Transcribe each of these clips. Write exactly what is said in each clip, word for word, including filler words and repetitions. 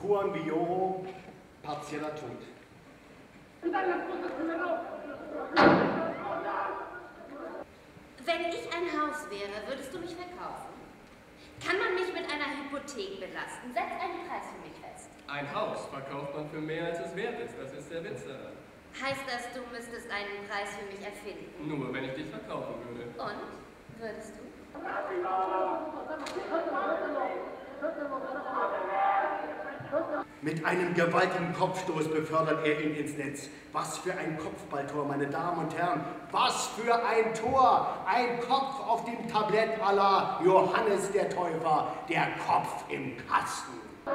Juan Villoro, partieller Tod. Wenn ich ein Haus wäre, würdest du mich verkaufen? Kann man mich mit einer Hypothek belasten? Setz einen Preis für mich fest. Ein Haus verkauft man für mehr, als es wert ist. Das ist der Witz daran. Heißt das, du müsstest einen Preis für mich erfinden? Nur, wenn ich dich verkaufen würde. Und? Würdest du? Mit einem gewaltigen Kopfstoß befördert er ihn ins Netz. Was für ein Kopfballtor, meine Damen und Herren. Was für ein Tor. Ein Kopf auf dem Tablett à la Johannes der Täufer. Der Kopf im Kasten.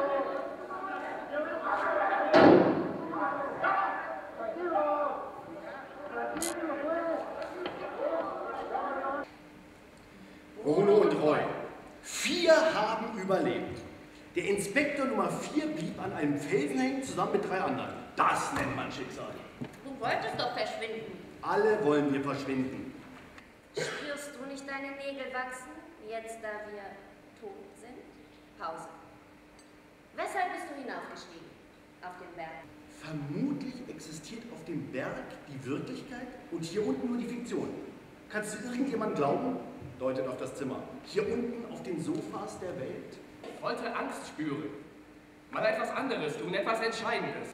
Bruno und Roy. Vier haben überlebt. Der Inspektor Nummer vier blieb an einem Felsen hängen, zusammen mit drei anderen. Das nennt man Schicksal. Du wolltest doch verschwinden. Alle wollen wir verschwinden. Spürst du nicht deine Nägel wachsen, jetzt da wir tot sind? Pause. Weshalb bist du hinaufgestiegen? Auf den Berg. Vermutlich existiert auf dem Berg die Wirklichkeit und hier unten nur die Fiktion. Kannst du irgendjemand glauben? Deutet auf das Zimmer. Hier unten auf den Sofas der Welt. Ich wollte Angst spüren. Mal etwas anderes tun, etwas Entscheidendes.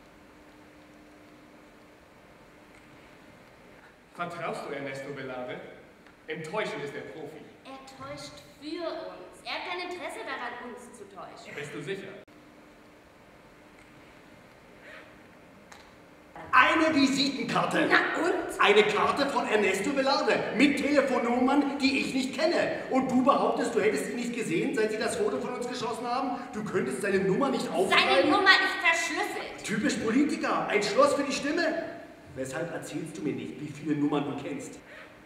Vertraust du Ernesto Velarde? Enttäuschen ist der Profi. Er täuscht für uns. Er hat kein Interesse daran, uns zu täuschen. Bist du sicher? Eine Visitenkarte. Na und? Eine Karte von Ernesto Velarde mit Telefonnummern, die ich nicht kenne. Und du behauptest, du hättest ihn nicht gesehen, seit sie das Foto von uns geschossen haben? Du könntest seine Nummer nicht aufschreiben? Seine Nummer ist verschlüsselt. Typisch Politiker. Ein Schloss für die Stimme. Weshalb erzählst du mir nicht, wie viele Nummern du kennst?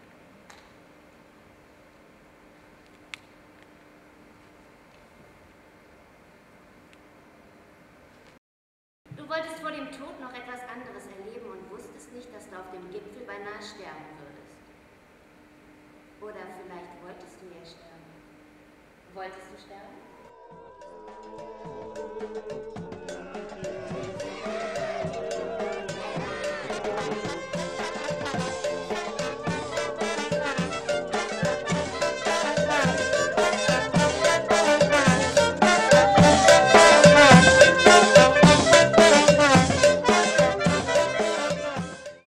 Du wolltest vor dem Tod noch etwas anderes erleben und wusstest nicht, dass du auf dem Gipfel beinahe sterben würdest. Oder vielleicht wolltest du ja sterben. Wolltest du sterben?